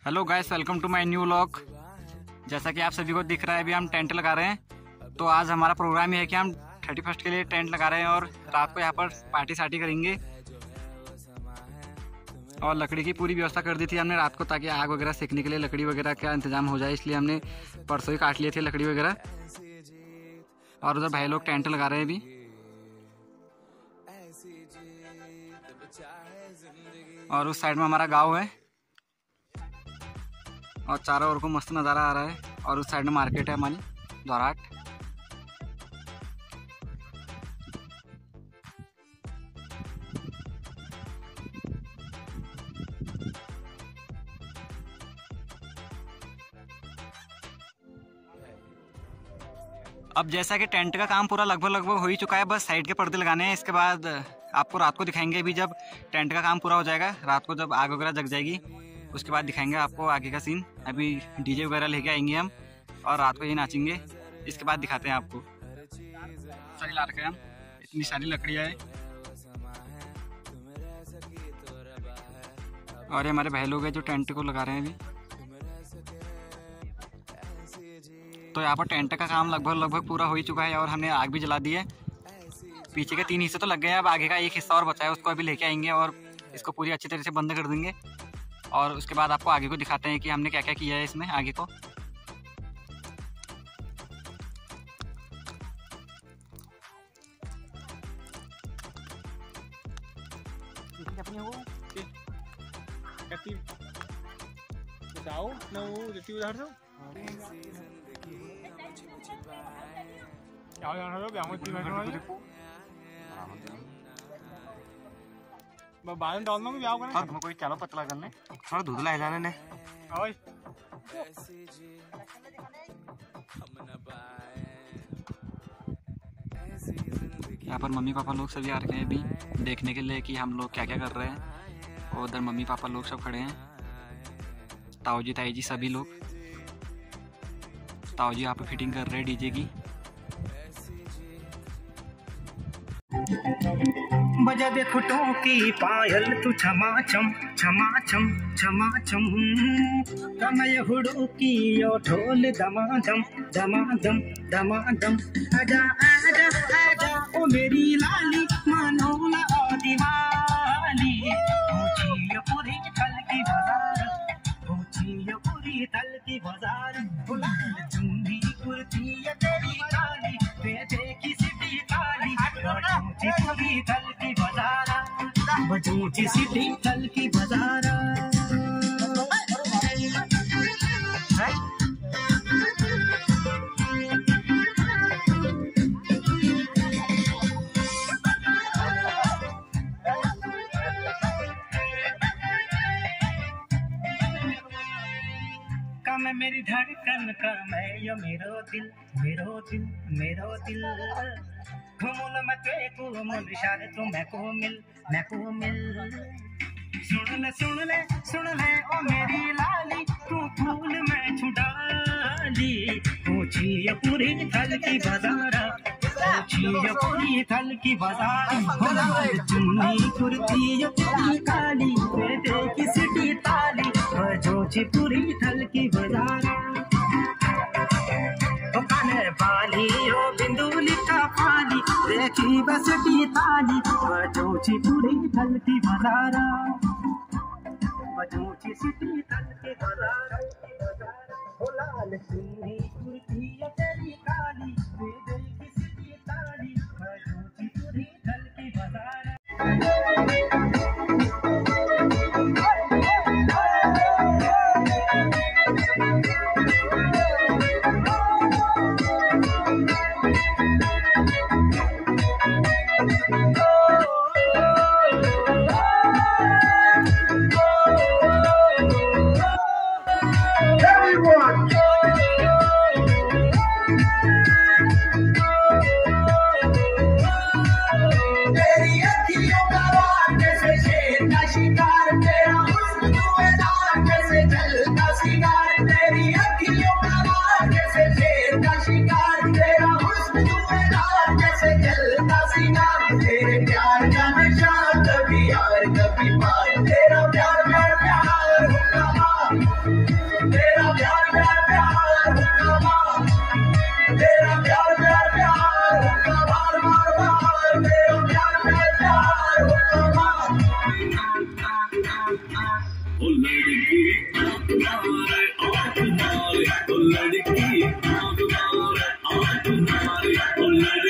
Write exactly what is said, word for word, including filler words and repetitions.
Hello guys, welcome to my new vlog. जैसा कि आप सभी को दिख रहा है, अभी हम टेंट लगा रहे हैं। तो आज हमारा प्रोग्राम ये है कि हम थर्टी फर्स्ट के लिए टेंट लगा रहे हैं और रात को यहाँ पर पार्टी सार्टी करेंगे। और लकड़ी की पूरी व्यवस्था कर दी थी हमने रात को, ताकि आग वगैरह सेकने के लिए लकड़ी वगैरह का इंतजाम हो जाए, इसलिए हमने परसों ही काट लिए थे लकड़ी वगैरह। और उधर भाई लोग टेंट लगा रहे हैं अभी। और उस साइड में हमारा गाँव है और चारों ओर को मस्त नज़ारा आ रहा है। और उस साइड में मार्केट है हमारी द्वाराट। अब जैसा कि टेंट का काम पूरा लगभग लगभग हो ही चुका है, बस साइड के पर्दे लगाने हैं। इसके बाद आपको रात को दिखाएंगे। अभी जब टेंट का काम पूरा हो जाएगा, रात को जब आग वगैरह जग जाएगी, उसके बाद दिखाएंगे आपको आगे का सीन। अभी डीजे वगैरह लेके आएंगे हम और रात को ये नाचेंगे। इसके बाद दिखाते हैं आपको। सारी ला रखे हैं हम, इतनी सारी लकड़ियाँ है। और ये हमारे भाई लोग हैं जो टेंट को लगा रहे हैं अभी। तो यहाँ पर टेंट का काम लगभग लगभग पूरा हो ही चुका है और हमने आग भी जला दी है। पीछे के तीन हिस्से तो लग गए हैं, अब आगे का एक हिस्सा और बचा है, उसको अभी लेके आएंगे और इसको पूरी अच्छी तरह से बंद कर देंगे। और उसके बाद आपको आगे को दिखाते हैं कि हमने क्या क्या किया है इसमें आगे को। कोई चलो पतला करने थोड़ा धुंधला है जाने ने। यहाँ पर मम्मी पापा लोग सभी आ रखे हैं अभी देखने के लिए कि हम लोग क्या क्या कर रहे हैं। और उधर मम्मी पापा लोग सब खड़े हैं, ताऊ जी ताई जी सभी लोग। ताऊ जी यहाँ पे फिटिंग कर रहे हैं डीजे की। बजा दे फुटों की पायल तू छमा छम छमा छम छमा छम। कमय हुडों की ओ ढोल दमादम दमादम दमादम। आजा आजा आजा ओ मेरी लाली, मानो ना ओ दीवाली। ऊंची पूरी थल की बाजार, ऊंची पूरी थल की बाजार। लाल चुन्नी कुर्ती तेरी काली, बेटे की सिटी काली। ऊंची पूरी थल की बाजारा, ऊंची सिटी थल की बाजारा। मैं मेरी धड़कन का मैं यो मेरो दिल मेरो दिल मेरो दिल। घूमूल मैं ते को मुल इशारे तो मैं को मिल मैं को मिल। सुन ले सुन ले सुन ले ओ मेरी लाली, तू फूल मैं छुडाली। ऊंची पूरी थल की बाजारा, ऊंची पूरी थल की बाजार। चुन्नी कुर्ती तेरी काली, बेटे की सिटी ताली। ऊंची पूरी थल की बाजारा। ओ काने बाली ओ बिंदुली का पाली, देखी बस टी ताली। ऊंची पूरी थल की बाजारा, ऊंची सिटी थल की बाजारा। ओ लाल चुन्नी कुर्ती तेरी काली, बेटे की सिटी ताली। ऊंची पूरी थल की बाजारा। तेरे प्यार का नशा कभी यार कभी पार, तेरा प्यार मेरा प्यार होगा। की